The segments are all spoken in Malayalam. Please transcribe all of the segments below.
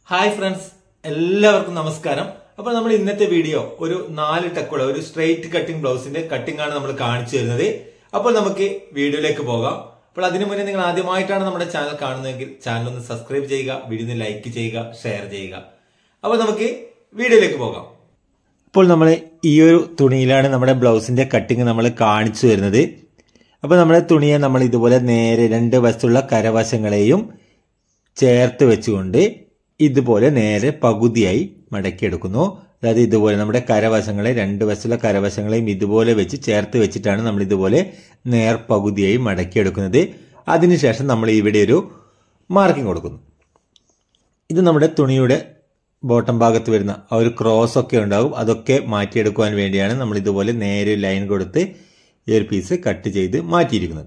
ഹായ് ഫ്രണ്ട്സ്, എല്ലാവർക്കും നമസ്കാരം. അപ്പോൾ നമ്മൾ ഇന്നത്തെ വീഡിയോ ഒരു 4 ടക്കുള്ള ഒരു സ്ട്രെയിറ്റ് കട്ടിംഗ് ബ്ലൗസിന്റെ കട്ടിംഗ് ആണ് നമ്മൾ കാണിച്ചു തരുന്നത്. അപ്പോൾ നമുക്ക് വീഡിയോയിലേക്ക് പോകാം. അപ്പോൾ അതിനു മുന്നേ നിങ്ങൾ ആദ്യമായിട്ടാണ് നമ്മുടെ ചാനൽ കാണുന്നതെങ്കിൽ ചാനൽ ഒന്ന് സബ്സ്ക്രൈബ് ചെയ്യുക, വീഡിയോ ഒന്ന് ലൈക്ക് ചെയ്യുക, ഷെയർ ചെയ്യുക. അപ്പോൾ നമുക്ക് വീഡിയോയിലേക്ക് പോകാം. ഇപ്പോൾ നമ്മൾ ഈ ഒരു തുണിയിലാണ് നമ്മുടെ ബ്ലൗസിന്റെ കട്ടിംഗ് നമ്മൾ കാണിച്ചു തരുന്നത്. അപ്പോൾ നമ്മുടെ തുണിയെ നമ്മൾ ഇതുപോലെ നേരെ 2 വശത്തുള്ള കരവശങ്ങളെയും ചേർത്ത് വെച്ചുകൊണ്ട് ഇതുപോലെ നേരെ പകുതിയായി മടക്കിയെടുക്കുന്നു. അതായത് ഇതുപോലെ നമ്മുടെ കരവശങ്ങളെ 2 വശത്തുള്ള കരവശങ്ങളെയും ഇതുപോലെ വെച്ച് ചേർത്ത് വെച്ചിട്ടാണ് നമ്മൾ ഇതുപോലെ നേർ പകുതിയായി മടക്കിയെടുക്കുന്നത്. അതിനുശേഷം നമ്മൾ ഇവിടെ ഒരു മാർക്കിംഗ് കൊടുക്കുന്നു. ഇത് നമ്മുടെ തുണിയുടെ ബോട്ടം ഭാഗത്ത് വരുന്ന ആ ഒരു ക്രോസ് ഒക്കെ ഉണ്ടാകും, അതൊക്കെ മാറ്റിയെടുക്കുവാൻ വേണ്ടിയാണ് നമ്മൾ ഇതുപോലെ നേരെ ലൈൻ കൊടുത്ത് ഈ ഒരു പീസ് കട്ട് ചെയ്ത് മാറ്റിയിരിക്കുന്നത്.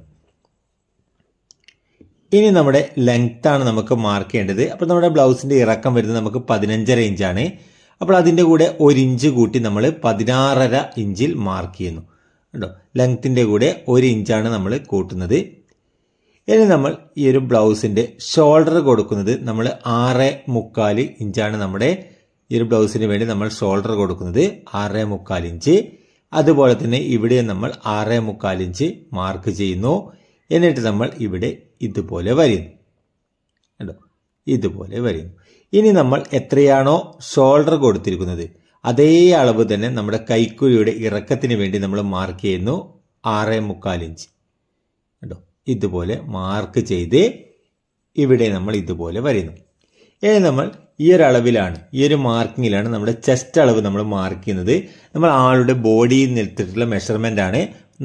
ഇനി നമ്മുടെ ലെങ്ത് ആണ് നമുക്ക് മാർക്ക് ചെയ്യേണ്ടത്. അപ്പോൾ നമ്മുടെ ബ്ലൗസിന്റെ ഇറക്കം വരുന്നത് നമുക്ക് 15.5 ഇഞ്ചാണ്. അപ്പോൾ അതിന്റെ കൂടെ 1 ഇഞ്ച് കൂട്ടി നമ്മൾ 16.5 ഇഞ്ചിൽ മാർക്ക് ചെയ്യുന്നു. കേട്ടോ, ലെങ്ത്തിന്റെ കൂടെ 1 ഇഞ്ചാണ് നമ്മൾ കൂട്ടുന്നത്. ഇനി നമ്മൾ ഈ ഒരു ബ്ലൗസിന്റെ ഷോൾഡർ കൊടുക്കുന്നത് നമ്മൾ 6.25 ഇഞ്ചാണ്. നമ്മുടെ ഈ ഒരു ബ്ലൗസിന് വേണ്ടി നമ്മൾ ഷോൾഡർ കൊടുക്കുന്നത് 6.25 ഇഞ്ച്. അതുപോലെ തന്നെ ഇവിടെ നമ്മൾ 6.25 ഇഞ്ച് മാർക്ക് ചെയ്യുന്നു. എന്നിട്ട് നമ്മൾ ഇവിടെ ഇതുപോലെ വരയുന്നു. കണ്ടോ, ഇതുപോലെ വരയുന്നു. ഇനി നമ്മൾ എത്രയാണോ ഷോൾഡർ കൊടുത്തിരിക്കുന്നത് അതേ അളവ് തന്നെ നമ്മുടെ കൈക്കുഴിയുടെ ഇറക്കത്തിന് വേണ്ടി നമ്മൾ മാർക്ക് ചെയ്യുന്നു 6.25 ഇഞ്ച്. കണ്ടോ, ഇതുപോലെ മാർക്ക് ചെയ്ത് ഇവിടെ നമ്മൾ ഇതുപോലെ വരയുന്നു. ഇനി നമ്മൾ ഈ ഒരു അളവിലാണ്, ഈ ഒരു മാർക്കിങ്ങിലാണ് നമ്മുടെ ചെസ്റ്റ് അളവ് നമ്മൾ മാർക്ക് ചെയ്യുന്നത്. നമ്മൾ ആളുടെ ബോഡിയിൽ നിന്നെടുത്തിട്ടുള്ള മെഷർമെന്റ് ആണ്.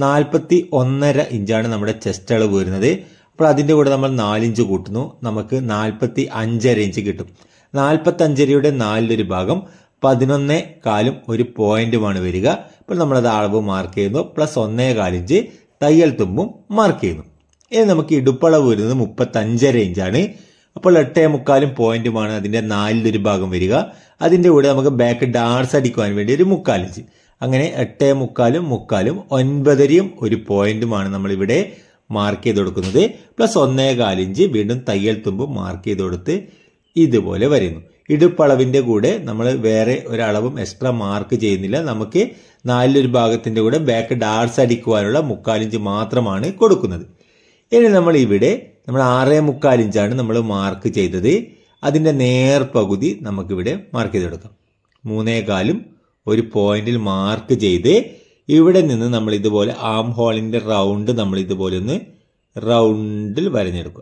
41.5 ഇഞ്ചാണ് നമ്മുടെ ചെസ്റ്റ് അളവ് വരുന്നത്. അപ്പോൾ അതിന്റെ കൂടെ നമ്മൾ 4 ഇഞ്ച് കൂട്ടുന്നു, നമുക്ക് 45.5 ഇഞ്ച് കിട്ടും. 45.5യുടെ 4 ഭാഗം 11.25 ഒരു പോയിന്റുമാണ് വരിക. അപ്പോൾ നമ്മളത് അളവ് മാർക്ക് ചെയ്യുന്നു. പ്ലസ് 1.25 ഇഞ്ച് തയ്യൽ തുമ്പും മാർക്ക് ചെയ്യുന്നു. ഇനി നമുക്ക് ഇടുപ്പളവ് വരുന്നത് 35.5 ഇഞ്ചാണ്. അപ്പോൾ 8.25 പോയിന്റുമാണ് അതിന്റെ 4 ഭാഗം വരിക. അതിന്റെ കൂടെ നമുക്ക് ബാക്ക് ഡാർട്സ് അടിക്കുവാൻ വേണ്ടി ഒരു 3/4 ഇഞ്ച്. അങ്ങനെ 8.25 9.5 ഒരു പോയിന്റുമാണ് നമ്മൾ ഇവിടെ മാർക്ക് ചെയ്ത് കൊടുക്കുന്നത്. പ്ലസ് 1.25 ഇഞ്ച് വീണ്ടും തയ്യൽ തുമ്പ് മാർക്ക് ചെയ്ത് കൊടുത്ത് ഇതുപോലെ വരുന്നു. ഇടുപ്പളവിന്റെ കൂടെ നമ്മൾ വേറെ ഒരളവും എക്സ്ട്രാ മാർക്ക് ചെയ്യുന്നില്ല. നമുക്ക് 4 ഭാഗത്തിന്റെ കൂടെ ബാക്ക് ഡാർട്സ് അടിക്കുവാനുള്ള 3/4 ഇഞ്ച് മാത്രമാണ് കൊടുക്കുന്നത്. ഇനി നമ്മൾ ഇവിടെ നമ്മൾ 6.25 ഇഞ്ചാണ് നമ്മൾ മാർക്ക് ചെയ്തത്. അതിന്റെ നേർ പകുതി നമുക്കിവിടെ മാർക്ക് ചെയ്ത് കൊടുക്കാം. 3.25 ഒരു പോയിന്റിൽ മാർക്ക് ചെയ്ത് ഇവിടെ നിന്ന് നമ്മൾ ഇതുപോലെ ആം ഹോളിന്റെ റൗണ്ട് നമ്മൾ ഇതുപോലെ ഒന്ന് റൗണ്ടിൽ വരഞ്ഞെടുക്കുക.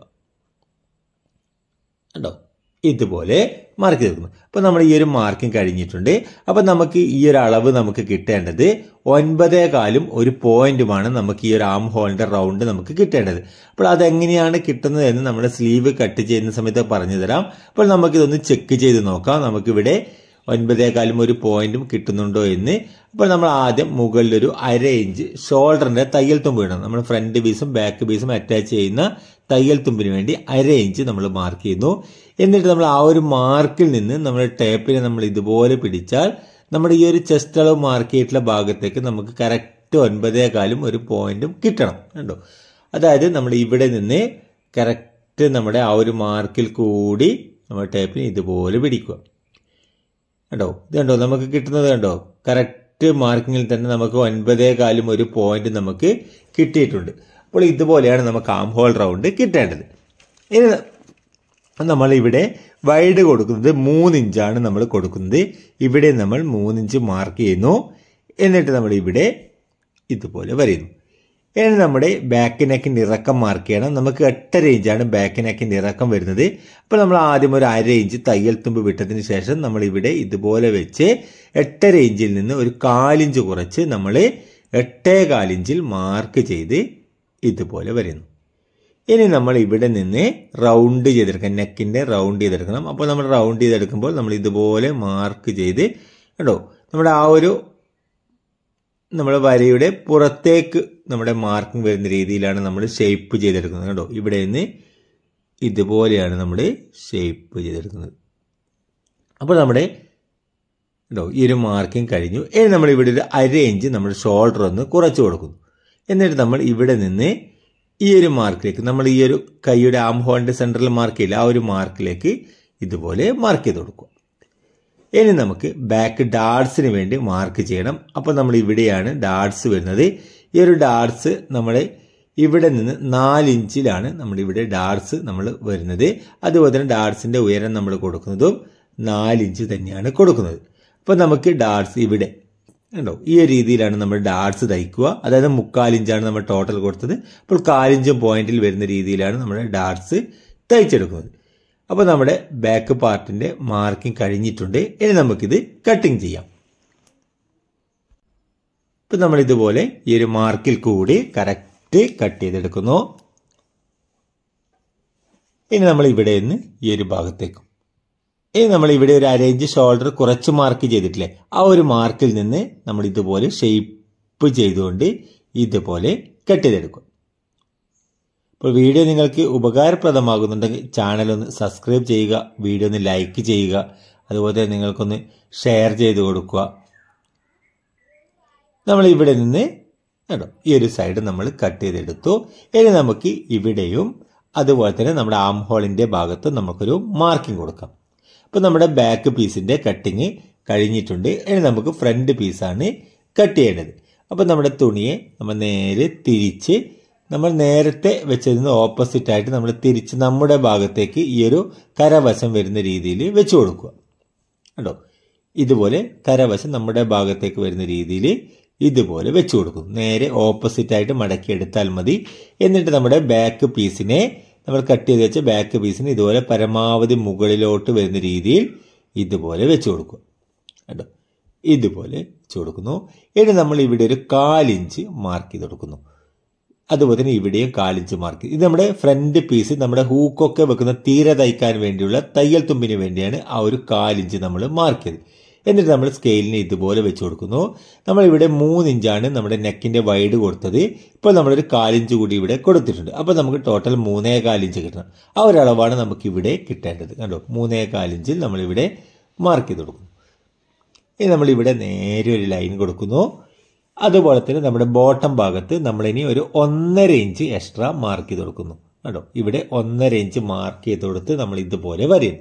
കണ്ടോ, ഇതുപോലെ മാർക്ക് ചെയ്തെടുക്കുന്നു. അപ്പൊ നമ്മൾ ഈ ഒരു മാർക്കിംഗ് കഴിഞ്ഞിട്ടുണ്ട്. അപ്പൊ നമുക്ക് ഈ ഒരു അളവ് നമുക്ക് കിട്ടേണ്ടത് 9.25 ഒരു പോയിന്റുമാണ് നമുക്ക് ഈ ഒരു ആം ഹോളിന്റെ റൗണ്ട് നമുക്ക് കിട്ടേണ്ടത്. അപ്പോൾ അതെങ്ങനെയാണ് കിട്ടുന്നത് എന്ന് നമ്മുടെ സ്ലീവ് കട്ട് ചെയ്യുന്ന സമയത്ത് പറഞ്ഞു തരാം. അപ്പോൾ നമുക്കിതൊന്ന് ചെക്ക് ചെയ്ത് നോക്കാം. നമുക്കിവിടെ 9.25 ഒരു പോയിന്റും കിട്ടുന്നുണ്ടോ എന്ന്. അപ്പോൾ നമ്മൾ ആദ്യം മുകളിലൊരു 1/2 ഇഞ്ച് ഷോൾഡറിന്റെ തയ്യൽ തുമ്പ് ഇടണം. നമ്മൾ ഫ്രണ്ട് പീസും ബാക്ക് പീസും അറ്റാച്ച് ചെയ്യുന്ന തയ്യൽ തുമ്പിന് വേണ്ടി 1/2 ഇഞ്ച് നമ്മൾ മാർക്ക് ചെയ്യുന്നു. എന്നിട്ട് നമ്മൾ ആ ഒരു മാർക്കിൽ നിന്ന് നമ്മുടെ ടേപ്പിനെ നമ്മൾ ഇതുപോലെ പിടിച്ചാൽ നമ്മുടെ ഈ ഒരു ചെസ്റ്റ് അളവ് മാർക്ക് ചെയ്തിട്ടുള്ള ഭാഗത്തേക്ക് നമുക്ക് കറക്റ്റ് 9.25 ഒരു പോയിന്റും കിട്ടണം. കണ്ടോ, അതായത് നമ്മൾ ഇവിടെ നിന്ന് കറക്റ്റ് നമ്മുടെ ആ ഒരു മാർക്കിൽ കൂടി നമ്മുടെ ടേപ്പിനെ ഇതുപോലെ പിടിക്കുക. കണ്ടോ, ഇത് കണ്ടോ നമുക്ക് കിട്ടുന്നത്. കണ്ടോ, കറക്റ്റ് മാർക്കിങ്ങിൽ തന്നെ നമുക്ക് 9.25 ഒരു പോയിന്റ് നമുക്ക് കിട്ടിയിട്ടുണ്ട്. അപ്പോൾ ഇതുപോലെയാണ് നമുക്ക് ആം ഹോൾ റൗണ്ട് കിട്ടേണ്ടത്. ഇനി നമ്മൾ ഇവിടെ വൈഡ് കൊടുക്കുന്നത് 3 ഇഞ്ചാണ് നമ്മൾ കൊടുക്കുന്നത്. ഇവിടെ നമ്മൾ 3 ഇഞ്ച് മാർക്ക് ചെയ്യുന്നു. എന്നിട്ട് നമ്മൾ ഇവിടെ ഇതുപോലെ വരുന്നു. ഇനി നമ്മുടെ ബാക്ക് നെക്കിന്റെ ഇറക്കം മാർക്ക് ചെയ്യണം. നമുക്ക് 8.5 ഇഞ്ചാണ് ബാക്ക് നെക്കിന്റെ ഇറക്കം വരുന്നത്. അപ്പോൾ നമ്മൾ ആദ്യം ഒരു 1/2 ഇഞ്ച് തയ്യൽ തുമ്പ് വിട്ടതിന് ശേഷം നമ്മൾ ഇവിടെ ഇതുപോലെ വെച്ച് 8.5 ഇഞ്ചിൽ നിന്ന് ഒരു 1/4 ഇഞ്ച് കുറച്ച് നമ്മൾ 8.25 ഇഞ്ചിൽ മാർക്ക് ചെയ്ത് ഇതുപോലെ വരുന്നു. ഇനി നമ്മൾ ഇവിടെ നിന്ന് റൗണ്ട് ചെയ്തെടുക്കാം, നെക്കിന്റെ റൗണ്ട് ചെയ്തെടുക്കണം. അപ്പോൾ നമ്മൾ റൗണ്ട് ചെയ്തെടുക്കുമ്പോൾ നമ്മൾ ഇതുപോലെ മാർക്ക് ചെയ്ത് കേട്ടോ നമ്മുടെ ആ ഒരു നമ്മുടെ വരയുടെ പുറത്തേക്ക് നമ്മുടെ മാർക്കിംഗ് വരുന്ന രീതിയിലാണ് നമ്മൾ ഷേപ്പ് ചെയ്തെടുക്കുന്നത്. കേട്ടോ, ഇവിടെ നിന്ന് ഇതുപോലെയാണ് നമ്മൾ ഷേപ്പ് ചെയ്തെടുക്കുന്നത്. അപ്പോൾ നമ്മുടെ കേട്ടോ ഈ ഒരു മാർക്കിംഗ് കഴിഞ്ഞു. ഇനി നമ്മൾ ഇവിടെ ഒരു 1/2 ഇഞ്ച് നമ്മൾ ഷോൾഡർ ഒന്ന് കുറച്ച് കൊടുക്കുന്നു. എന്നിട്ട് നമ്മൾ ഇവിടെ നിന്ന് ഈ ഒരു മാർക്കിലേക്ക് നമ്മൾ ഈ ഒരു കൈയുടെ ആം ഹോളിന്റെ സെൻട്രൽ മാർക്ക് ചെയ്യില്ല, ആ ഒരു മാർക്കിലേക്ക് ഇതുപോലെ മാർക്ക് ചെയ്ത് കൊടുക്കുക. ഇനി നമുക്ക് ബാക്ക് ഡാർട്സിന് വേണ്ടി മാർക്ക് ചെയ്യണം. അപ്പോൾ നമ്മൾ ഇവിടെയാണ് ഡാർട്സ് വരുന്നത്. ഈ ഒരു ഡാർട്സ് നമ്മൾ ഇവിടെ നിന്ന് 4 ഇഞ്ചിലാണ് നമ്മളിവിടെ ഡാർട്സ് നമ്മൾ വരുന്നത്. അതുപോലെ തന്നെ ഡാർട്സിന്റെ ഉയരം നമ്മൾ കൊടുക്കുന്നതും 4 ഇഞ്ച് തന്നെയാണ് കൊടുക്കുന്നത്. അപ്പോൾ നമുക്ക് ഡാർട്സ് ഇവിടെ ഉണ്ടോ ഈ ഒരു രീതിയിലാണ് നമ്മൾ ഡാർട്സ് തയ്ക്കുക. അതായത് 3/4 ഇഞ്ചാണ് നമ്മൾ ടോട്ടൽ കൊടുത്തത്. അപ്പോൾ 1/4 ഇഞ്ച് പോയിന്റിൽ വരുന്ന രീതിയിലാണ് നമ്മുടെ ഡാർട്സ് തയ്ച്ചെടുക്കുന്നത്. അപ്പോൾ നമ്മുടെ ബാക്ക് പാർട്ടിന്റെ മാർക്കിംഗ് കഴിഞ്ഞിട്ടുണ്ട്. ഇനി നമുക്കിത് കട്ടിങ് ചെയ്യാം. ഇപ്പം നമ്മൾ ഇതുപോലെ ഈ ഒരു മാർക്കിൽ കൂടി കറക്റ്റ് കട്ട് ചെയ്തെടുക്കുന്നു. ഇനി നമ്മൾ ഇവിടെ നിന്ന് ഈ ഒരു ഭാഗത്തേക്കും ഇനി നമ്മൾ ഇവിടെ ഒരു 1/2 ഇഞ്ച് ഷോൾഡർ കുറച്ച് മാർക്ക് ചെയ്തിട്ടില്ലേ, ആ ഒരു മാർക്കിൽ നിന്ന് നമ്മൾ ഇതുപോലെ ഷേപ്പ് ചെയ്തുകൊണ്ട് ഇതുപോലെ കട്ട് ചെയ്തെടുക്കും. ഇപ്പോൾ വീഡിയോ നിങ്ങൾക്ക് ഉപകാരപ്രദമാകുന്നുണ്ടെങ്കിൽ ചാനൽ ഒന്ന് സബ്സ്ക്രൈബ് ചെയ്യുക, വീഡിയോ ഒന്ന് ലൈക്ക് ചെയ്യുക, അതുപോലെ തന്നെ നിങ്ങൾക്കൊന്ന് ഷെയർ ചെയ്ത് കൊടുക്കുക. നമ്മൾ ഇവിടെ നിന്ന് കേട്ടോ ഈ ഒരു സൈഡ് നമ്മൾ കട്ട് ചെയ്തെടുത്തു. ഇനി നമുക്ക് ഇവിടെയും അതുപോലെ തന്നെ നമ്മുടെ ആം ഹോളിന്റെ ഭാഗത്ത് നമുക്കൊരു മാർക്കിംഗ് കൊടുക്കാം. അപ്പോൾ നമ്മുടെ ബാക്ക് പീസിന്റെ കട്ടിങ് കഴിഞ്ഞിട്ടുണ്ട്. ഇനി നമുക്ക് ഫ്രണ്ട് പീസാണ് കട്ട് ചെയ്യേണ്ടത്. അപ്പോൾ നമ്മുടെ തുണിയെ നമ്മൾ നേരെ തിരിച്ച് നമ്മൾ നേരത്തെ വെച്ചതിന് ഓപ്പോസിറ്റ് ആയിട്ട് നമ്മൾ തിരിച്ച് നമ്മുടെ ഭാഗത്തേക്ക് ഈ ഒരു കരവശം വരുന്ന രീതിയിൽ വെച്ച് കൊടുക്കുക. കേട്ടോ ഇതുപോലെ കരവശം നമ്മുടെ ഭാഗത്തേക്ക് വരുന്ന രീതിയിൽ ഇതുപോലെ വെച്ച് കൊടുക്കും. നേരെ ഓപ്പോസിറ്റ് ആയിട്ട് മടക്കിയെടുത്താൽ മതി. എന്നിട്ട് നമ്മുടെ ബാക്ക് പീസിനെ നമ്മൾ കട്ട് ചെയ്ത് വെച്ച ബാക്ക് പീസിന് ഇതുപോലെ പരമാവധി മുകളിലോട്ട് വരുന്ന രീതിയിൽ ഇതുപോലെ വെച്ച് കൊടുക്കുക. കേട്ടോ ഇതുപോലെ വെച്ച് കൊടുക്കുന്നു. ഇനി നമ്മൾ ഇവിടെ ഒരു 1/4 ഇഞ്ച് മാർക്ക് ചെയ്ത് കൊടുക്കുന്നു. അതുപോലെ തന്നെ ഇവിടെയും 1/4 ഇഞ്ച് മാർക്ക്. ഇത് നമ്മുടെ ഫ്രണ്ട് പീസ് നമ്മുടെ ഹൂക്കൊക്കെ വെക്കുന്ന തീര തയ്ക്കാൻ വേണ്ടിയുള്ള തയ്യൽ തുമ്പിന് വേണ്ടിയാണ് ആ ഒരു 1/4 ഇഞ്ച് നമ്മൾ മാർക്ക് ചെയ്ത്. എന്നിട്ട് നമ്മൾ സ്കെയിലിന് ഇതുപോലെ വെച്ച് കൊടുക്കുന്നു. നമ്മൾ ഇവിടെ 3 ഇഞ്ചാണ് നമ്മുടെ നെക്കിന്റെ വൈഡ് കൊടുത്തത്. ഇപ്പോൾ നമ്മളൊരു 1/4 ഇഞ്ച് കൂടി ഇവിടെ കൊടുത്തിട്ടുണ്ട്. അപ്പോൾ നമുക്ക് ടോട്ടൽ 3.25 ഇഞ്ച് കിട്ടണം. ആ ഒരു അളവാണ് നമുക്ക് ഇവിടെ കിട്ടേണ്ടത്. കണ്ടോ 3.25 ഇഞ്ചിൽ നമ്മളിവിടെ മാർക്ക് ചെയ്ത് കൊടുക്കുന്നു. ഇനി നമ്മളിവിടെ നേരെ ഒരു ലൈൻ കൊടുക്കുന്നു. അതുപോലെ തന്നെ നമ്മുടെ ബോട്ടം ഭാഗത്ത് നമ്മളിനി ഒരു 1.5 ഇഞ്ച് എക്സ്ട്രാ മാർക്ക് ചെയ്ത് കൊടുക്കുന്നു. കേട്ടോ ഇവിടെ 1.5 ഇഞ്ച് മാർക്ക് ചെയ്ത് കൊടുത്ത് നമ്മൾ ഇതുപോലെ വരയും.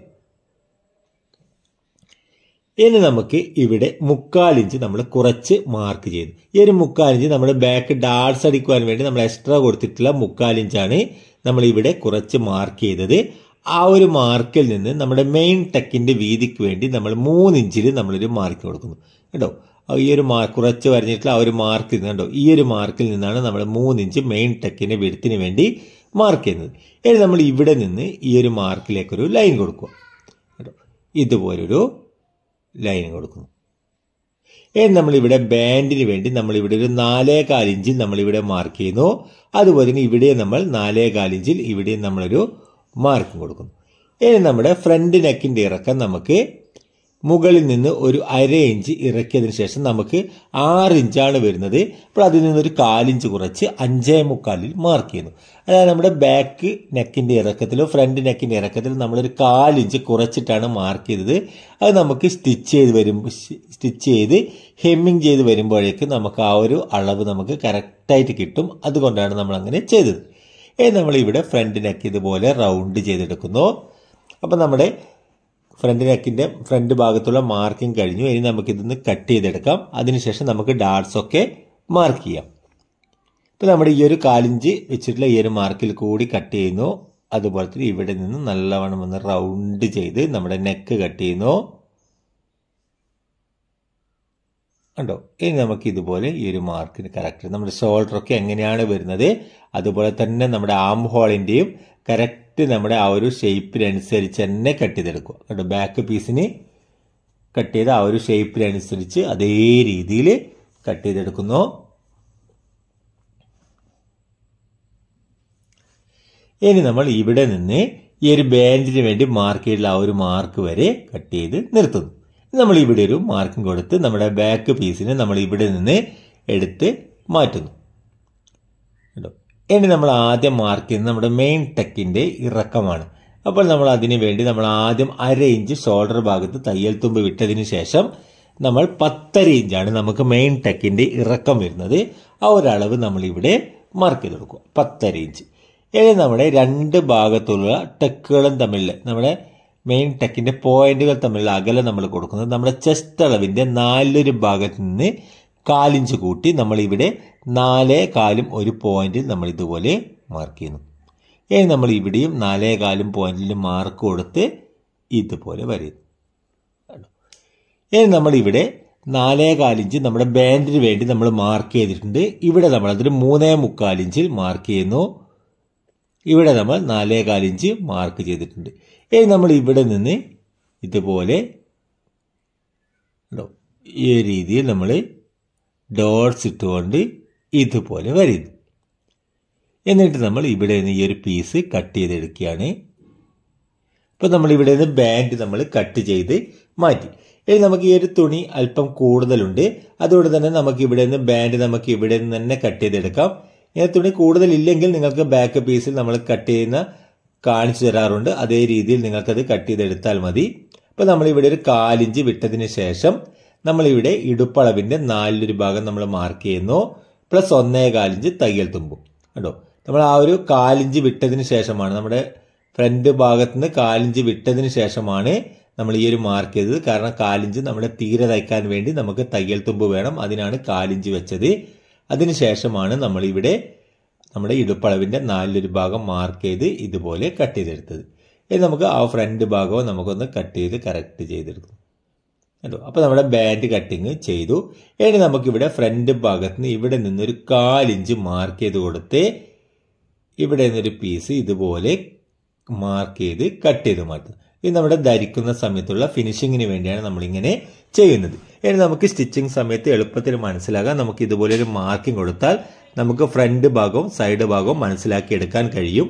ഇനി നമുക്ക് ഇവിടെ 3/4 ഇഞ്ച് നമ്മൾ കുറച്ച് മാർക്ക് ചെയ്യുന്നു. ഈ ഒരു 3/4 ഇഞ്ച് നമ്മൾ ബാക്ക് ഡാർട്സ് അടിക്കുവാൻ വേണ്ടി നമ്മൾ എക്സ്ട്രാ കൊടുത്തിട്ടുള്ള 3/4 ഇഞ്ചാണ് നമ്മൾ ഇവിടെ കുറച്ച് മാർക്ക് ചെയ്തത്. ആ ഒരു മാർക്കിൽ നിന്ന് നമ്മുടെ മെയിൻ ടെക്കിന്റെ വീതിക്ക് വേണ്ടി നമ്മൾ 3 ഇഞ്ചിൽ നമ്മളൊരു മാർക്ക് കൊടുക്കുന്നു. കേട്ടോ ഈ ഒരു കുറച്ച് വരഞ്ഞിട്ടുള്ള ആ ഒരു മാർക്കിൽ നിന്ന് കണ്ടോ ഈ ഒരു മാർക്കിൽ നിന്നാണ് നമ്മൾ 3 ഇഞ്ച് മെയിൻ ടെക്കിന്റെ വെടുത്തിന് വേണ്ടി മാർക്ക് ചെയ്യുന്നത്. ഇനി നമ്മൾ ഇവിടെ നിന്ന് ഈ ഒരു മാർക്കിലേക്കൊരു ലൈൻ കൊടുക്കുക. കേട്ടോ ഇതുപോലൊരു ലൈൻ കൊടുക്കുന്നു. ഇനി നമ്മളിവിടെ ബാൻഡിന് വേണ്ടി നമ്മളിവിടെ ഒരു 4.25 ഇഞ്ചിൽ നമ്മളിവിടെ മാർക്ക് ചെയ്യുന്നു. അതുപോലെ തന്നെ ഇവിടെ നമ്മൾ 4.25 ഇഞ്ചിൽ ഇവിടെ നമ്മളൊരു മാർക്കും കൊടുക്കുന്നു. ഇനി നമ്മുടെ ഫ്രണ്ട് നെക്കിന്റെ ഇറക്കം നമുക്ക് മുകളിൽ നിന്ന് ഒരു 1/2 ഇഞ്ച് ഇറക്കിയതിനു ശേഷം നമുക്ക് 6 ഇഞ്ചാണ് വരുന്നത്. അപ്പോൾ അതിൽ നിന്നൊരു 1/4 ഇഞ്ച് കുറച്ച് 5.25 മാർക്ക് ചെയ്യുന്നു. അതായത് നമ്മുടെ ബാക്ക് നെക്കിന്റെ ഇറക്കത്തിലോ ഫ്രണ്ട് നെക്കിന്റെ ഇറക്കത്തിലോ നമ്മളൊരു 1/4 ഇഞ്ച് കുറച്ചിട്ടാണ് മാർക്ക് ചെയ്തത്. അത് നമുക്ക് സ്റ്റിച്ച് ചെയ്ത് ഹെമ്മിങ് ചെയ്ത് വരുമ്പോഴേക്ക് നമുക്ക് ആ ഒരു അളവ് നമുക്ക് കറക്റ്റായിട്ട് കിട്ടും. അതുകൊണ്ടാണ് നമ്മൾ അങ്ങനെ ചെയ്തത്. നമ്മൾ ഇവിടെ ഫ്രണ്ട് നെക്ക് ഇതുപോലെ റൗണ്ട് ചെയ്തെടുക്കുന്നു. അപ്പം നമ്മുടെ ഫ്രണ്ട് നെക്കിന്റെ ഫ്രണ്ട് ഭാഗത്തുള്ള മാർക്കിംഗ് കഴിഞ്ഞു. ഇനി നമുക്ക് ഇതൊന്ന് കട്ട് ചെയ്തെടുക്കാം. അതിനുശേഷം നമുക്ക് ഡാർട്സ് ഒക്കെ മാർക്ക് ചെയ്യാം. ഇപ്പം നമ്മുടെ ഈ ഒരു 1/4 ഇഞ്ച് വെച്ചിട്ടുള്ള ഈ ഒരു മാർക്കിൽ കൂടി കട്ട് ചെയ്യുന്നു. അതുപോലെ തന്നെ ഇവിടെ നിന്ന് നല്ലവണ്ണം ഒന്ന് റൗണ്ട് ചെയ്ത് നമ്മുടെ നെക്ക് കട്ട് ചെയ്യുന്നു. കണ്ടോ ഇനി നമുക്ക് ഇതുപോലെ ഈ ഒരു മാർക്കിന് കറക്റ്റ് നമ്മുടെ ഷോൾഡറൊക്കെ എങ്ങനെയാണ് വരുന്നത് അതുപോലെ തന്നെ നമ്മുടെ ആം ഹോളിന്റെയും കറക്റ്റ് നമ്മുടെ ആ ഒരു ഷേപ്പിനനുസരിച്ച് തന്നെ കട്ട് ചെയ്തെടുക്കുക. കേട്ടോ ബാക്ക് പീസിന് കട്ട് ചെയ്ത് ആ ഒരു ഷേപ്പിനനുസരിച്ച് അതേ രീതിയിൽ കട്ട് ചെയ്തെടുക്കുന്നു. ഇനി നമ്മൾ ഇവിടെ നിന്ന് ഈ ഒരു ബാൻഡിന് വേണ്ടി മാർക്ക് ചെയ്തിട്ടുള്ള ആ ഒരു മാർക്ക് വരെ കട്ട് ചെയ്ത് നിർത്തുന്നു. നമ്മൾ ഇവിടെ ഒരു മാർക്കിംഗ് കൊടുത്ത് നമ്മുടെ ബാക്ക് പീസിനെ നമ്മൾ ഇവിടെ നിന്ന് എടുത്ത് മാറ്റുന്നു. കേട്ടോ ഇനി നമ്മൾ ആദ്യം മാർക്ക് ചെയ്യുന്നത് നമ്മുടെ മെയിൻ ടെക്കിന്റെ ഇറക്കമാണ്. അപ്പോൾ നമ്മൾ അതിനു വേണ്ടി നമ്മൾ ആദ്യം 1/2 ഇഞ്ച് ഷോൾഡർ ഭാഗത്ത് തയ്യൽ തുമ്പ് വിട്ടതിന് ശേഷം നമ്മൾ 10.5 ഇഞ്ചാണ് നമുക്ക് മെയിൻ ടെക്കിന്റെ ഇറക്കം വരുന്നത്. ആ ഒരളവ് നമ്മൾ ഇവിടെ മാർക്ക് ചെയ്ത് കൊടുക്കുക 10.5 ഇഞ്ച്. ഇനി നമ്മുടെ രണ്ട് ഭാഗത്തുള്ള ടെക്കുകളും തമ്മിൽ നമ്മുടെ മെയിൻ ടെക്കിന്റെ പോയിന്റുകൾ തമ്മിലുള്ള അകലം നമ്മൾ കൊടുക്കുന്നത് നമ്മുടെ ചെസ്റ്റ് അളവിന്റെ 4 ഭാഗത്ത് നിന്ന് 1/4 ഇഞ്ച് കൂട്ടി നമ്മൾ ഇവിടെ 4.25 ഒരു പോയിന്റിൽ നമ്മൾ ഇതുപോലെ മാർക്ക് ചെയ്യുന്നു. ഇനി നമ്മൾ ഇവിടെയും 4.25 പോയിന്റിൽ മാർക്ക് കൊടുത്ത് ഇതുപോലെ വരയുന്നു. ഇനി നമ്മൾ ഇവിടെ 4.25 ഇഞ്ച് നമ്മുടെ ബാൻഡിന് വേണ്ടി നമ്മൾ മാർക്ക് ചെയ്തിട്ടുണ്ട്. ഇവിടെ നമ്മൾ അതൊരു 3.25 ഇഞ്ചിൽ മാർക്ക് ചെയ്യുന്നു. ഇവിടെ നമ്മൾ 4.25 ഇഞ്ച് മാർക്ക് ചെയ്തിട്ടുണ്ട്. ഇനി നമ്മൾ ഇവിടെ നിന്ന് ഇതുപോലെ ഈ രീതിയിൽ നമ്മൾ ഡോട്ട്സ് ഇട്ടുകൊണ്ട് ഇതുപോലെ വരയുന്നു. എന്നിട്ട് നമ്മൾ ഇവിടെ നിന്ന് ഈ ഒരു പീസ് കട്ട് ചെയ്തെടുക്കുകയാണ്. ഇപ്പം നമ്മൾ ഇവിടെ നിന്ന് ബാൻഡ് നമ്മൾ കട്ട് ചെയ്ത് മാറ്റി. ഇനി നമുക്ക് ഈ ഒരു തുണി അല്പം കൂടുതലുണ്ട്, അതുകൊണ്ട് തന്നെ നമുക്ക് ഇവിടെ നിന്ന് ബാൻഡ് നമുക്ക് ഇവിടെ നിന്ന് തന്നെ കട്ട് ചെയ്തെടുക്കാം. ഇങ്ങനെ തുണി കൂടുതലില്ലെങ്കിൽ നിങ്ങൾക്ക് ബാക്ക് പീസിൽ നമ്മൾ കട്ട് ചെയ്യുന്ന കാണിച്ചു തരാറുണ്ട്. അതേ രീതിയിൽ നിങ്ങൾക്കത് കട്ട് ചെയ്തെടുത്താൽ മതി. അപ്പോൾ നമ്മളിവിടെ ഒരു 1/4 ഇഞ്ച് വിട്ടതിന് ശേഷം നമ്മളിവിടെ ഇടുപ്പളവിന്റെ 4 ഭാഗം നമ്മൾ മാർക്ക് ചെയ്യുന്നു. പ്ലസ് 1.25 ഇഞ്ച് തയ്യൽ തുമ്പും. കേട്ടോ, നമ്മൾ ആ ഒരു 1/4 ഇഞ്ച് വിട്ടതിന് ശേഷമാണ് നമ്മുടെ ഫ്രണ്ട് ഭാഗത്ത് നിന്ന് 1/4 ഇഞ്ച് വിട്ടതിന് ശേഷമാണ് നമ്മൾ ഈ ഒരു മാർക്ക് ചെയ്തത്. കാരണം 1/4 ഇഞ്ച് നമ്മുടെ തീരെ തയ്ക്കാൻ വേണ്ടി നമുക്ക് തയ്യൽ തുമ്പ് വേണം, അതിനാണ് 1/4 ഇഞ്ച് വെച്ചത്. അതിനുശേഷമാണ് നമ്മളിവിടെ നമ്മുടെ ഇടുപ്പളവിന്റെ 4 ഭാഗം മാർക്ക് ചെയ്ത് ഇതുപോലെ കട്ട് ചെയ്തെടുത്തത്. ഇനി നമുക്ക് ആ ഫ്രണ്ട് ഭാഗവും നമുക്കൊന്ന് കട്ട് ചെയ്ത് കറക്റ്റ് ചെയ്തെടുക്കും. കേട്ടോ, അപ്പോൾ നമ്മുടെ ബാൻഡ് കട്ടിങ് ചെയ്തു. ഇനി നമുക്കിവിടെ ഫ്രണ്ട് ഭാഗത്ത് നിന്ന് ഇവിടെ നിന്നൊരു 1/4 ഇഞ്ച് മാർക്ക് ചെയ്ത് കൊടുത്ത് ഇവിടെ നിന്നൊരു പീസ് ഇതുപോലെ മാർക്ക് ചെയ്ത് കട്ട് ചെയ്ത് മാറ്റുന്നു. ഇത് നമ്മുടെ ധരിക്കുന്ന സമയത്തുള്ള ഫിനിഷിങ്ങിന് വേണ്ടിയാണ് നമ്മളിങ്ങനെ ചെയ്യുന്നത്. ഇനി നമുക്ക് സ്റ്റിച്ചിങ് സമയത്ത് എളുപ്പത്തിൽ മനസ്സിലാകാൻ നമുക്ക് ഇതുപോലെ ഒരു മാർക്കിംഗ് കൊടുത്താൽ നമുക്ക് ഫ്രണ്ട് ഭാഗവും സൈഡ് ഭാഗവും മനസ്സിലാക്കി എടുക്കാൻ കഴിയും.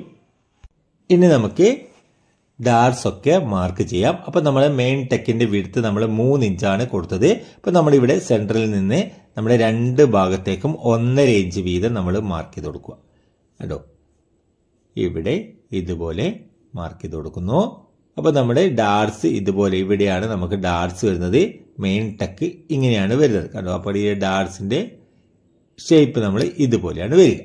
ഇനി നമുക്ക് ഡാർട്സ് ഒക്കെ മാർക്ക് ചെയ്യാം. അപ്പോൾ നമ്മുടെ മെയിൻ ടെക്കിന്റെ വിഡ്ത്ത് നമ്മൾ 3 ഇഞ്ചാണ് കൊടുത്തത്. അപ്പോൾ നമ്മളിവിടെ സെൻട്രൽ നിന്ന് നമ്മുടെ 2 ഭാഗത്തേക്കും 1.5 ഇഞ്ച് വീതം നമ്മൾ മാർക്ക് ചെയ്ത് കൊടുക്കുക. കേട്ടോ, ഇവിടെ ഇതുപോലെ മാർക്ക് ചെയ്ത് കൊടുക്കുന്നു. അപ്പോൾ നമ്മുടെ ഡാർട്സ് ഇതുപോലെ ഇവിടെയാണ് നമുക്ക് ഡാർട്സ് വരുന്നത്. മെയിൻ ടെക്ക് ഇങ്ങനെയാണ് വരുന്നത്. കണ്ടോ, അപ്പോൾ ഈ ഡാർട്സിന്റെ ഷേപ്പ് നമ്മൾ ഇതുപോലെയാണ് വരിക.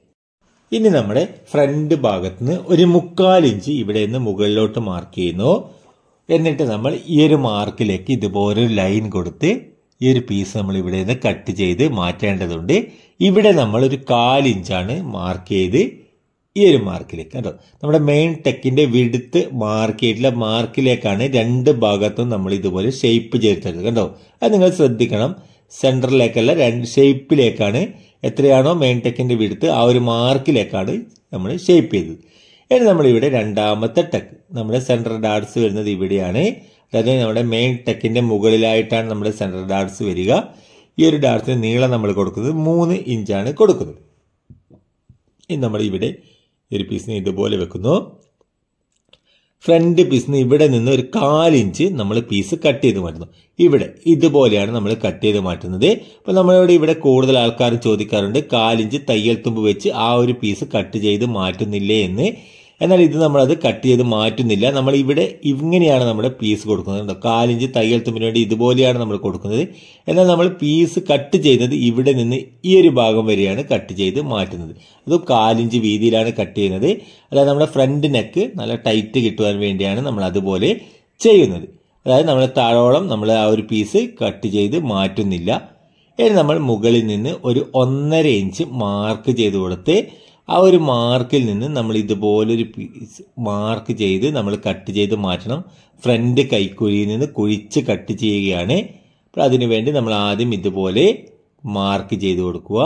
ഇനി നമ്മുടെ ഫ്രണ്ട് ഭാഗത്ത് നിന്ന് ഒരു 3/4 ഇഞ്ച് ഇവിടെ നിന്ന് മുകളിലോട്ട് മാർക്ക് ചെയ്യുന്നു. എന്നിട്ട് നമ്മൾ ഈ ഒരു മാർക്കിലേക്ക് ഇതുപോലെ ഒരു ലൈൻ കൊടുത്ത് ഈ ഒരു പീസ് നമ്മൾ ഇവിടെ നിന്ന് കട്ട് ചെയ്ത് മാറ്റേണ്ടതുണ്ട്. ഇവിടെ നമ്മൾ ഒരു 1/4 ഇഞ്ചാണ് മാർക്ക് ചെയ്ത് ഈ ഒരു മാർക്കിലേക്ക്. കേട്ടോ, നമ്മുടെ മെയിൻ ടെക്കിന്റെ വിഡ്ത്ത് മാർക്ക് ചെയ്തിട്ടുള്ള മാർക്കിലേക്കാണ് 2 ഭാഗത്തും നമ്മൾ ഇതുപോലെ ഷേപ്പ് ചെയ്തെടുത്തത്. കണ്ടോ, അത് നിങ്ങൾ ശ്രദ്ധിക്കണം. സെന്ററിലേക്കല്ല, 2 ഷേപ്പിലേക്കാണ്. എത്രയാണോ മെയിൻ ടെക്കിന്റെ വിഡ്ത്ത് ആ ഒരു മാർക്കിലേക്കാണ് നമ്മൾ ഷേപ്പ് ചെയ്തത്. ഇനി നമ്മളിവിടെ രണ്ടാമത്തെ ടെക്ക് നമ്മുടെ സെൻട്രൽ ഡാർട്സ് വരുന്നത് ഇവിടെയാണ്. അതായത് നമ്മുടെ മെയിൻ ടെക്കിന്റെ മുകളിലായിട്ടാണ് നമ്മുടെ സെൻട്രൽ ഡാർട്സ് വരിക. ഈ ഒരു ഡാർട്സിന് നീളം നമ്മൾ കൊടുക്കുന്നത് 3 ഇഞ്ചാണ് കൊടുക്കുന്നത്. ഇനി നമ്മൾ ഇവിടെ ഒരു പീസിനെ ഇതുപോലെ വെക്കുന്നു. ഫ്രണ്ട് പീസിന് ഇവിടെ നിന്ന് ഒരു 1/4 ഇഞ്ച് നമ്മൾ പീസ് കട്ട് ചെയ്ത് മാറ്റുന്നു. ഇവിടെ ഇതുപോലെയാണ് നമ്മൾ കട്ട് ചെയ്ത് മാറ്റുന്നത്. അപ്പോൾ നമ്മളോട് ഇവിടെ കൂടുതൽ ആൾക്കാർ ചോദിക്കാറുണ്ട് 1/4 ഇഞ്ച് തയ്യൽ തുമ്പ് വെച്ച് ആ ഒരു പീസ് കട്ട് ചെയ്ത് മാറ്റുന്നില്ലേ എന്ന്. എന്നാൽ ഇത് നമ്മളത് കട്ട് ചെയ്ത് മാറ്റുന്നില്ല. നമ്മൾ ഇവിടെ ഇങ്ങനെയാണ് നമ്മുടെ പീസ് കൊടുക്കുന്നത്. 1/4 ഇഞ്ച് തയ്യൽ തുമ്പിന് വേണ്ടി ഇതുപോലെയാണ് നമ്മൾ കൊടുക്കുന്നത്. എന്നാൽ നമ്മൾ പീസ് കട്ട് ചെയ്യുന്നത് ഇവിടെ നിന്ന് ഈ ഒരു ഭാഗം വരെയാണ് കട്ട് ചെയ്ത് മാറ്റുന്നത്. അത് 1/4 ഇഞ്ച് വീതിയിലാണ് കട്ട് ചെയ്യുന്നത്. അതായത് നമ്മുടെ ഫ്രണ്ട് നെക്ക് നല്ല ടൈറ്റ് കിട്ടുവാൻ വേണ്ടിയാണ് നമ്മൾ അതുപോലെ ചെയ്യുന്നത്. അതായത് നമ്മൾ താഴോളം നമ്മൾ ആ ഒരു പീസ് കട്ട് ചെയ്ത് മാറ്റുന്നില്ല. ഇനി നമ്മൾ മുകളിൽ നിന്ന് ഒരു 1.5 ഇഞ്ച് മാർക്ക് ചെയ്ത് കൊടുത്ത് ആ ഒരു മാർക്കിൽ നിന്ന് നമ്മൾ ഇതുപോലൊരു പീസ് മാർക്ക് ചെയ്ത് നമ്മൾ കട്ട് ചെയ്ത് മാറ്റണം. ഫ്രണ്ട് കൈക്കുഴിയിൽ നിന്ന് കുഴിച്ച് കട്ട് ചെയ്യുകയാണ്. അപ്പോൾ അതിനുവേണ്ടി നമ്മൾ ആദ്യം ഇതുപോലെ മാർക്ക് ചെയ്ത് കൊടുക്കുക.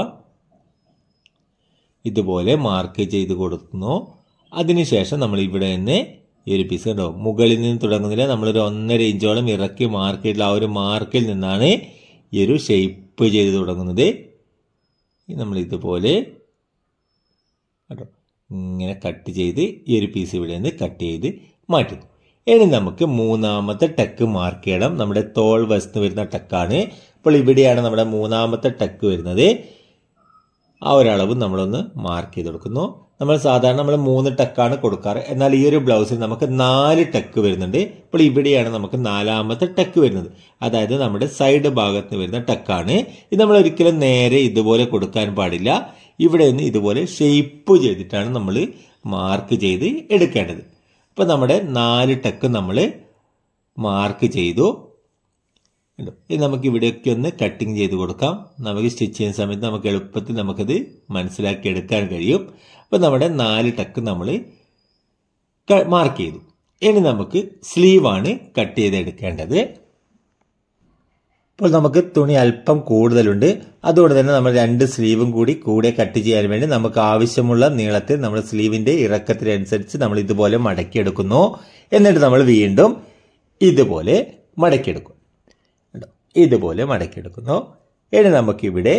ഇതുപോലെ മാർക്ക് ചെയ്ത് കൊടുക്കുന്നു. അതിനുശേഷം നമ്മൾ ഇവിടെ നിന്ന് ഈ ഒരു പീസ് കണ്ടോ, മുകളിൽ നിന്ന് തുടങ്ങുന്നില്ല, നമ്മളൊരു 1.5 ഇഞ്ചോളം ഇറക്കി മാർക്ക് ചെയ്തിട്ടുള്ള ആ ഒരു മാർക്കിൽ നിന്നാണ് ഈ ഒരു ഷേപ്പ് ചെയ്ത് തുടങ്ങുന്നത്. നമ്മൾ ഇതുപോലെ കേട്ടോ ഇങ്ങനെ കട്ട് ചെയ്ത് ഈ ഒരു പീസ് ഇവിടെ നിന്ന് കട്ട് ചെയ്ത് മാറ്റുന്നു. ഇനി നമുക്ക് മൂന്നാമത്തെ ടെക്ക് മാർക്ക് ചെയ്യണം. നമ്മുടെ തോൾ വശത്ത് വരുന്ന ടെക്കാണ്. അപ്പോൾ ഇവിടെയാണ് നമ്മുടെ മൂന്നാമത്തെ ടെക്ക് വരുന്നത്. ആ ഒരളവ് നമ്മളൊന്ന് മാർക്ക് ചെയ്ത് കൊടുക്കുന്നു. നമ്മൾ സാധാരണ നമ്മൾ 3 ടെക്കാണ് കൊടുക്കാറ്. എന്നാൽ ഈ ഒരു ബ്ലൗസിൽ നമുക്ക് 4 ടെക്ക് വരുന്നുണ്ട്. അപ്പോൾ ഇവിടെയാണ് നമുക്ക് 4ാമത്തെ ടെക്ക് വരുന്നത്. അതായത് നമ്മുടെ സൈഡ് ഭാഗത്ത് വരുന്ന ടെക്കാണ്. ഇത് നമ്മൾ ഒരിക്കലും നേരെ ഇതുപോലെ കൊടുക്കാൻ പാടില്ല. ഇവിടെ നിന്ന് ഇതുപോലെ ഷേപ്പ് ചെയ്തിട്ടാണ് നമ്മൾ മാർക്ക് ചെയ്ത് എടുക്കേണ്ടത്. അപ്പോൾ നമ്മുടെ 4 ടക്ക് നമ്മൾ മാർക്ക് ചെയ്തു. ഇനി നമുക്ക് ഇവിടെയൊക്കെ ഒന്ന് കട്ടിങ് ചെയ്ത് കൊടുക്കാം. നമുക്ക് സ്റ്റിച്ച് ചെയ്യുന്ന സമയത്ത് നമുക്ക് എളുപ്പത്തിൽ നമുക്കത് മനസ്സിലാക്കി എടുക്കാൻ കഴിയും. അപ്പോൾ നമ്മുടെ 4 ടക്ക് നമ്മൾ മാർക്ക് ചെയ്തു. ഇനി നമുക്ക് സ്ലീവാണ് കട്ട് ചെയ്തെടുക്കേണ്ടത്. അപ്പോൾ നമുക്ക് തുണി അല്പം കൂടുതലുണ്ട്, അതുകൊണ്ട് തന്നെ നമ്മൾ 2 സ്ലീവും കൂടെ കട്ട് ചെയ്യാൻ വേണ്ടി നമുക്ക് ആവശ്യമുള്ള നീളത്തിൽ നമ്മൾ സ്ലീവിന്റെ ഇറക്കത്തിനനുസരിച്ച് നമ്മൾ ഇതുപോലെ മടക്കിയെടുക്കുന്നു. എന്നിട്ട് നമ്മൾ വീണ്ടും ഇതുപോലെ മടക്കിയെടുക്കും. ഇതുപോലെ മടക്കിയെടുക്കുന്നു. ഇനി നമുക്കിവിടെ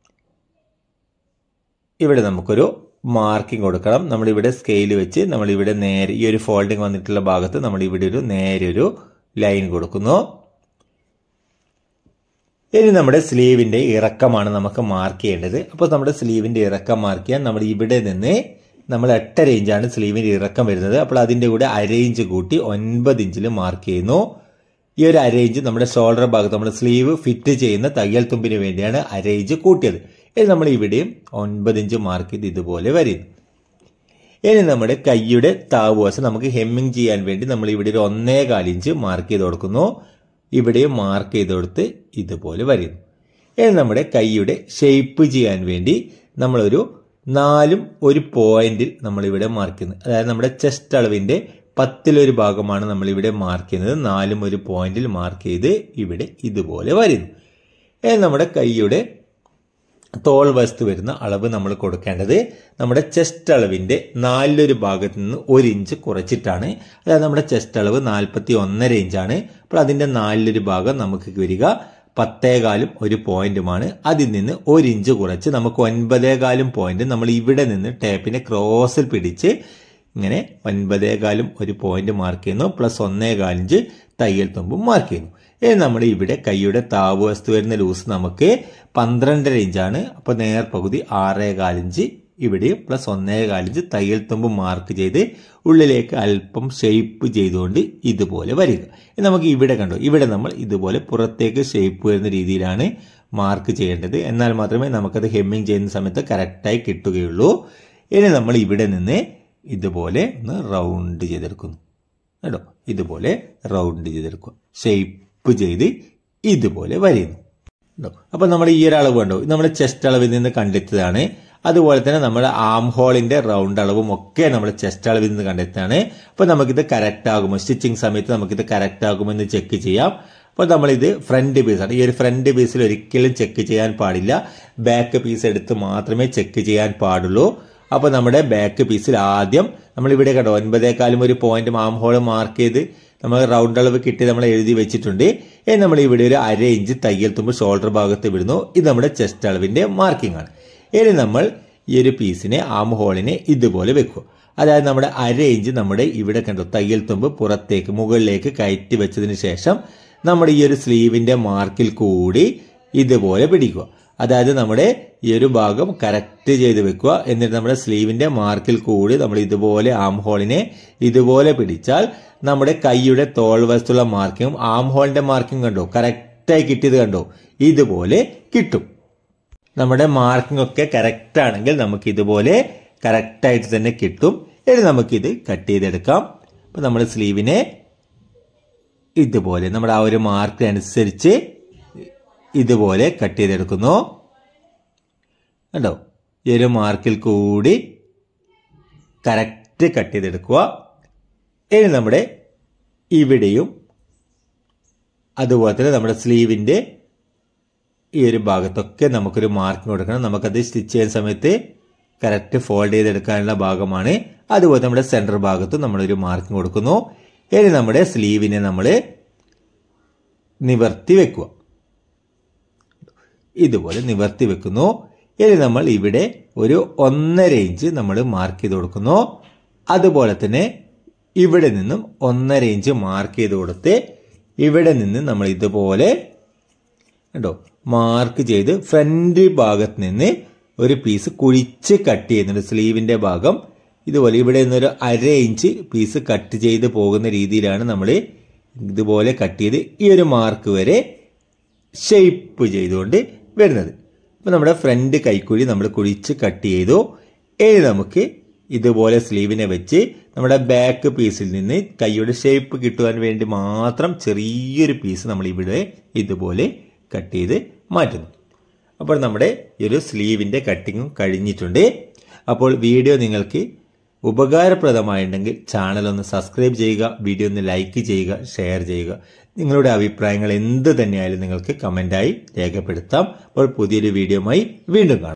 നമുക്കൊരു മാർക്കിംഗ് കൊടുക്കണം. നമ്മളിവിടെ സ്കെയിൽ വെച്ച് നമ്മളിവിടെ നേരെ ഈ ഒരു ഫോൾഡിങ് വന്നിട്ടുള്ള ഭാഗത്ത് നമ്മൾ ഇവിടെ നേരെ ഒരു ലൈൻ കൊടുക്കുന്നു. ഇനി നമ്മുടെ സ്ലീവിന്റെ ഇറക്കമാണ് നമുക്ക് മാർക്ക് ചെയ്യേണ്ടത്. അപ്പോൾ നമ്മുടെ സ്ലീവിന്റെ ഇറക്കം മാർക്ക് ചെയ്യാൻ നമ്മൾ ഇവിടെ നിന്ന് നമ്മൾ 8.5 ഇഞ്ചാണ് സ്ലീവിന്റെ ഇറക്കം വരുന്നത്. അപ്പോൾ അതിന്റെ കൂടെ 1/2 ഇഞ്ച് കൂട്ടി 9 ഇഞ്ചിൽ മാർക്ക് ചെയ്യുന്നു. ഈ ഒരു 1/2 ഇഞ്ച് നമ്മുടെ ഷോൾഡർ ഭാഗത്ത് നമ്മൾ സ്ലീവ് ഫിറ്റ് ചെയ്യുന്ന തയ്യൽ തുമ്പിന് വേണ്ടിയാണ് 1/2 ഇഞ്ച് കൂട്ടിയത്. ഇനി നമ്മൾ ഇവിടെയും 9 ഇഞ്ച് മാർക്ക് ചെയ്ത് ഇതുപോലെ വരുന്നു. ഇനി നമ്മുടെ കൈയുടെ താഴ്വശം നമുക്ക് ഹെമ്മിങ് ചെയ്യാൻ വേണ്ടി നമ്മൾ ഇവിടെ ഒരു 1.25 ഇഞ്ച് മാർക്ക് ചെയ്ത് കൊടുക്കുന്നു. ഇവിടെയും മാർക്ക് ചെയ്ത് കൊടുത്ത് ഇതുപോലെ വരുന്നു. ഇനി നമ്മുടെ കൈയുടെ ഷേപ്പ് ചെയ്യാൻ വേണ്ടി നമ്മളൊരു 4 ഒരു പോയിന്റിൽ നമ്മളിവിടെ മാർക്ക് ചെയ്യുന്നത്. അതായത് നമ്മുടെ ചെസ്റ്റ് അളവിന്റെ 10 ഭാഗമാണ് നമ്മളിവിടെ മാർക്ക് ചെയ്യുന്നത്. 4 ഒരു പോയിന്റിൽ മാർക്ക് ചെയ്ത് ഇവിടെ ഇതുപോലെ വരുന്നു. നമ്മുടെ കൈയുടെ തോൾ വശത്ത് വരുന്ന അളവ് നമ്മൾ കൊടുക്കേണ്ടത് നമ്മുടെ ചെസ്റ്റ് അളവിന്റെ 4 ഭാഗത്ത് നിന്ന് 1 ഇഞ്ച് കുറച്ചിട്ടാണ്. അതായത് നമ്മുടെ ചെസ്റ്റ് അളവ് 41.5 ഇഞ്ചാണ്. അപ്പോൾ അതിന്റെ 4 ഭാഗം നമുക്ക് വരിക 10.25 ഒരു പോയിന്റുമാണ്. അതിൽ നിന്ന് 1 ഇഞ്ച് കുറച്ച് നമുക്ക് 9.25 പോയിന്റ് നമ്മൾ ഇവിടെ നിന്ന് ടേപ്പിനെ ക്രോസിൽ പിടിച്ച് ഇങ്ങനെ 9.25 ഒരു പോയിന്റ് മാർക്ക് ചെയ്യുന്നു. പ്ലസ് 1.25 ഇഞ്ച് തയ്യൽ തുമ്പും മാർക്ക് ചെയ്യുന്നു. ഇനി നമ്മൾ ഇവിടെ കൈയുടെ താഴ്വശത്ത് വരുന്ന ലൂസ് നമുക്ക് 12.5 ഇഞ്ചാണ്. അപ്പോൾ നേർപകുതി 6.25 ഇഞ്ച് ഇവിടെയും പ്ലസ് 1.25 ഇഞ്ച് തയ്യൽ തുമ്പ് മാർക്ക് ചെയ്ത് ഉള്ളിലേക്ക് അല്പം ഷേപ്പ് ചെയ്തുകൊണ്ട് ഇതുപോലെ വരിക. നമുക്ക് ഇവിടെ കണ്ടോ, ഇവിടെ നമ്മൾ ഇതുപോലെ പുറത്തേക്ക് ഷേപ്പ് വരുന്ന രീതിയിലാണ് മാർക്ക് ചെയ്യേണ്ടത്. എന്നാൽ മാത്രമേ നമുക്കത് ഹെമ്മിങ് ചെയ്യുന്ന സമയത്ത് കറക്റ്റായി കിട്ടുകയുള്ളൂ. ഇനി നമ്മൾ ഇവിടെ നിന്ന് ഇതുപോലെ ഒന്ന് റൗണ്ട് ചെയ്തെടുക്കുന്നു കേട്ടോ. ഇതുപോലെ റൗണ്ട് ചെയ്തെടുക്കുക, ഷേപ്പ് ചെയ്ത് ഇതുപോലെ വരുന്നു. അപ്പൊ നമ്മൾ ഈ ഒരു അളവ് കണ്ടോ, നമ്മുടെ ചെസ്റ്റ് അളവിൽ നിന്ന് കണ്ടെത്തിയതാണ്. അതുപോലെ തന്നെ നമ്മുടെ ആം ഹോളിന്റെ റൗണ്ട് അളവും ഒക്കെ നമ്മൾ ചെസ്റ്റ് അളവിൽ നിന്ന് കണ്ടെത്തിയതാണ്. അപ്പൊ നമുക്കിത് കറക്റ്റ് ആകുമോ, സ്റ്റിച്ചിങ് സമയത്ത് നമുക്കിത് കറക്റ്റ് ആകുമെന്ന് ചെക്ക് ചെയ്യാം. അപ്പോൾ നമ്മളിത് ഫ്രണ്ട് പീസാണ്. ഈ ഒരു ഫ്രണ്ട് പീസിൽ ഒരിക്കലും ചെക്ക് ചെയ്യാൻ പാടില്ല. ബാക്ക് പീസ് എടുത്ത് മാത്രമേ ചെക്ക് ചെയ്യാൻ പാടുള്ളൂ. അപ്പോൾ നമ്മുടെ ബാക്ക് പീസിൽ ആദ്യം നമ്മളിവിടെ കണ്ടോ 9.25 ഒരു പോയിന്റ് ആം ഹോൾ മാർക്ക് ചെയ്ത് നമ്മൾ റൗണ്ട് അളവ് കിട്ടി നമ്മൾ എഴുതി വെച്ചിട്ടുണ്ട്. നമ്മൾ ഇവിടെ ഒരു 1/2 ഇഞ്ച് തയ്യൽ തുമ്പ് ഷോൾഡർ ഭാഗത്ത് വിടുന്നു. ഇത് നമ്മുടെ ചെസ്റ്റ് അളവിന്റെ മാർക്കിംഗ് ആണ്. ഇനി നമ്മൾ ഈ ഒരു പീസിനെ ആം ഹോളിനെ ഇതുപോലെ വെക്കുക. അതായത് നമ്മുടെ 1/2 ഇഞ്ച് നമ്മുടെ ഇവിടെ കണ്ടോ തയ്യൽ തുമ്പ് പുറത്തേക്ക് മുകളിലേക്ക് കയറ്റി വെച്ചതിന് ശേഷം നമ്മുടെ ഈ ഒരു സ്ലീവിന്റെ മാർക്കിൽ കൂടി ഇതുപോലെ പിടിക്കുക. അതായത് നമ്മുടെ ഈ ഒരു ഭാഗം കറക്റ്റ് ചെയ്ത് വെക്കുക. എന്നിട്ട് നമ്മുടെ സ്ലീവിന്റെ മാർക്കിൽ കൂടി നമ്മൾ ഇതുപോലെ ആം ഹോളിനെ ഇതുപോലെ പിടിച്ചാൽ നമ്മുടെ കൈയുടെ തോൾ വശത്തുള്ള മാർക്കിങ്ങും ആം ഹോളിന്റെ മാർക്കിംഗ് കണ്ടോ കറക്റ്റായി കിട്ടിയത് കണ്ടോ, ഇതുപോലെ കിട്ടും. നമ്മുടെ മാർക്കിംഗ് ഒക്കെ കറക്റ്റ് ആണെങ്കിൽ നമുക്ക് ഇതുപോലെ കറക്റ്റായിട്ട് തന്നെ കിട്ടും. ഇനി നമുക്കിത് കട്ട് ചെയ്തെടുക്കാം. അപ്പൊ നമ്മൾ സ്ലീവിനെ ഇതുപോലെ നമ്മുടെ ആ ഒരു മാർക്കിനനുസരിച്ച് ഇതുപോലെ കട്ട് ചെയ്തെടുക്കുന്നു കണ്ടോ. ഈ ഒരു മാർക്കിൽ കൂടി കറക്റ്റ് കട്ട് ചെയ്തെടുക്കുക. ഇനി നമ്മുടെ ഇവിടെയും അതുപോലെ തന്നെ നമ്മുടെ സ്ലീവിന്റെ ഈ ഒരു ഭാഗത്തൊക്കെ നമുക്കൊരു മാർക്കിംഗ് കൊടുക്കണം. നമുക്കത് സ്റ്റിച്ച് ചെയ്യുന്ന സമയത്ത് കറക്റ്റ് ഫോൾഡ് ചെയ്തെടുക്കാനുള്ള ഭാഗമാണ്. അതുപോലെ നമ്മുടെ സെന്റർ ഭാഗത്തും നമ്മളൊരു മാർക്കിംഗ് കൊടുക്കുന്നു. ഇനി നമ്മുടെ സ്ലീവിനെ നമ്മൾ നിവർത്തി വെക്കുക, ഇതുപോലെ നിവർത്തി വെക്കുന്നു. ഇനി നമ്മൾ ഇവിടെ ഒരു 1.5 ഇഞ്ച് നമ്മൾ മാർക്ക് ചെയ്ത് കൊടുക്കുന്നു. അതുപോലെ തന്നെ ഇവിടെ നിന്നും 1.5 ഇഞ്ച് മാർക്ക് ചെയ്ത് കൊടുത്ത് ഇവിടെ നിന്ന് നമ്മൾ ഇതുപോലെ കണ്ടോ മാർക്ക് ചെയ്ത് ഫ്രണ്ട് ഭാഗത്ത് നിന്ന് ഒരു പീസ് കുഴിച്ച് കട്ട് ചെയ്യുന്നുണ്ട്. സ്ലീവിന്റെ ഭാഗം ഇതുപോലെ ഇവിടെ നിന്നൊരു 1/2 ഇഞ്ച് പീസ് കട്ട് ചെയ്ത് പോകുന്ന രീതിയിലാണ് നമ്മൾ ഇതുപോലെ കട്ട് ചെയ്ത് ഈ ഒരു മാർക്ക് വരെ ഷേപ്പ് ചെയ്തുകൊണ്ട് വരുന്നത്. അപ്പോൾ നമ്മുടെ ഫ്രണ്ട് കൈക്കുഴി നമ്മൾ കുഴിച്ച് കട്ട് ചെയ്തു. ഇനി നമുക്ക് ഇതുപോലെ സ്ലീവിനെ വെച്ച് നമ്മുടെ ബാക്ക് പീസിൽ നിന്ന് കൈയുടെ ഷേപ്പ് കിട്ടുവാൻ വേണ്ടി മാത്രം ചെറിയൊരു പീസ് നമ്മൾ ഇവിടെ ഇതുപോലെ കട്ട് ചെയ്ത് മാറ്റുന്നു. അപ്പോൾ നമ്മുടെ ഈ ഒരു സ്ലീവിന്റെ കട്ടിങ്ങും കഴിഞ്ഞിട്ടുണ്ട്. അപ്പോൾ വീഡിയോ നിങ്ങൾക്ക് ഉപകാരപ്രദമായിട്ടുണ്ടെങ്കിൽ ചാനൽ ഒന്ന് സബ്സ്ക്രൈബ് ചെയ്യുക, വീഡിയോ ഒന്ന് ലൈക്ക് ചെയ്യുക, ഷെയർ ചെയ്യുക. നിങ്ങളുടെ അഭിപ്രായങ്ങൾ എന്ത് തന്നെയായാലും നിങ്ങൾക്ക് കമന്റായി രേഖപ്പെടുത്താം. അപ്പോൾ പുതിയൊരു വീഡിയോയുമായി വീണ്ടും കാണാം.